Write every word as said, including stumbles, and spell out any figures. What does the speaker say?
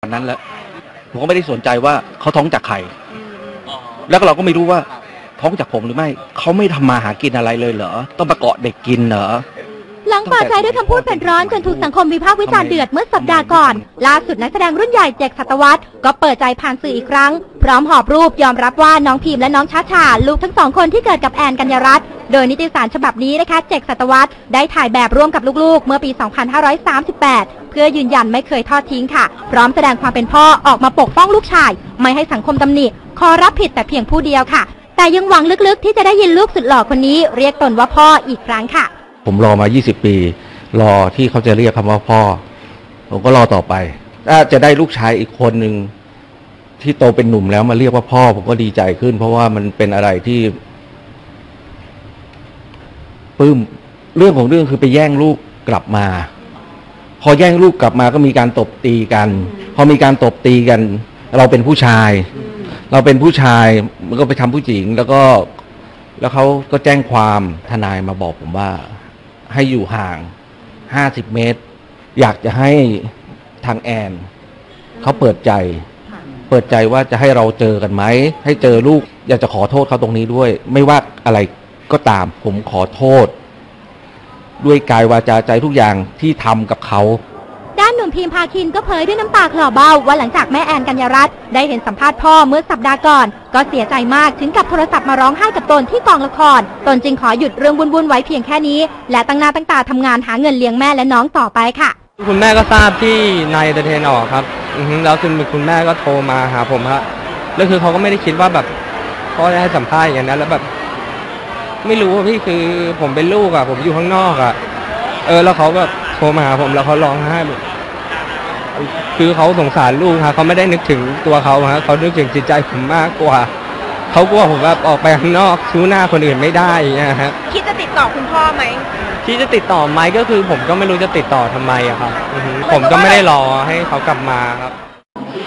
นั้นแล้วผมก็ไม่ได้สนใจว่าเขาท้องจากใครแล้วเราก็ไม่รู้ว่าท้องจากผมหรือไม่เขาไม่ทำมาหากินอะไรเลยเหรอต้องมาเกาะเด็กกินเหรอหลังเปิดใจด้วยคำพูดเป็นร้อนจนถูกสังคมวิพากษ์วิจารณ์เดือดเมื่อสัปดาห์ก่อนล่าสุดนักแสดงรุ่นใหญ่เจค สัตวัฒน์ก็เปิดใจผ่านสื่ออีกครั้งพร้อมหอบรูปยอมรับว่าน้องพิมและน้องช้าชาลูกทั้งสองคนที่เกิดกับแอนกัญญารัตน์โดยนิตยสารฉบับนี้นะคะเจค สัตวัฒน์ได้ถ่ายแบบร่วมกับลูกๆเมื่อปี สองพันห้าร้อยสามสิบแปด เพื่อยืนยันไม่เคยทอดทิ้งค่ะพร้อมแสดงความเป็นพ่อออกมาปกป้องลูกชายไม่ให้สังคมตำหนิขอรับผิดแต่เพียงผู้เดียวค่ะแต่ยังหวังลึกๆที่จะได้ยินลูกสุดหล่อคนนี้เรียกตนว่าพ่ออีกครั้งค่ะผมรอมายี่สิบปีรอที่เขาจะเรียกคำว่าพ่อผมก็รอต่อไปถ้าจะได้ลูกชายอีกคนหนึ่งที่โตเป็นหนุ่มแล้วมาเรียกว่าพ่อผมก็ดีใจขึ้นเพราะว่ามันเป็นอะไรที่ปลื้มเรื่องของเรื่องคือไปแย่งลูกกลับมาพอแย่งลูกกลับมาก็มีการตบตีกันพอมีการตบตีกันเราเป็นผู้ชายเราเป็นผู้ชายมันก็ไปทำผู้หญิงแล้วก็แล้วเขาก็แจ้งความทนายมาบอกผมว่าให้อยู่ห่างห้าสิบเมตรอยากจะให้ทางแอนเขาเปิดใจเปิดใจว่าจะให้เราเจอกันไหมให้เจอลูกอยากจะขอโทษเขาตรงนี้ด้วยไม่ว่าอะไรก็ตามผมขอโทษด้วยกายวาจาใจทุกอย่างที่ทำกับเขาด้านหนุ่มพีมพาคินก็เผยด้วยน้ำตาคลอเบ้าว่าหลังจากแม่แอนกัญญารัตน์ได้เห็นสัมภาษณ์พ่อเมื่อสัปดาห์ก่อนก็เสียใจมากถึงกับโทรศัพท์มาร้องไห้กับตนที่กองละครตนจึงขอหยุดเรื่องวุ่นๆไว้เพียงแค่นี้และตั้งหน้าตั้งตาทำงานหาเงินเลี้ยงแม่และน้องต่อไปค่ะคุณแม่ก็ทราบที่นายเดเทนออกครับแล้วคุณคุณแม่ก็โทรมาหาผมฮะแล้วคือเขาก็ไม่ได้คิดว่าแบบพ่อจะให้สัมภาษณ์อย่างนั้นแล้วแบบไม่รู้ว่าพี่คือผมเป็นลูกอะผมอยู่ข้างนอกอะเออแล้วเขาแบบโทรมาหาผมแล้วเขาร้องไห้แบบคือเขาสงสารลูกฮะเขาไม่ได้นึกถึงตัวเขาฮะเขานึกถึงจิตใจผมมากกว่าเขากลัวผมแบบออกไปข้างนอกชู้หน้าคนอื่นไม่ได้นะฮะคิดจะติดต่อคุณพ่อไหมคิดจะติดต่อไหมก็คือผมก็ไม่รู้จะติดต่อทำไมอะครับผมก็ไม่ได้รอให้เขากลับมาครับ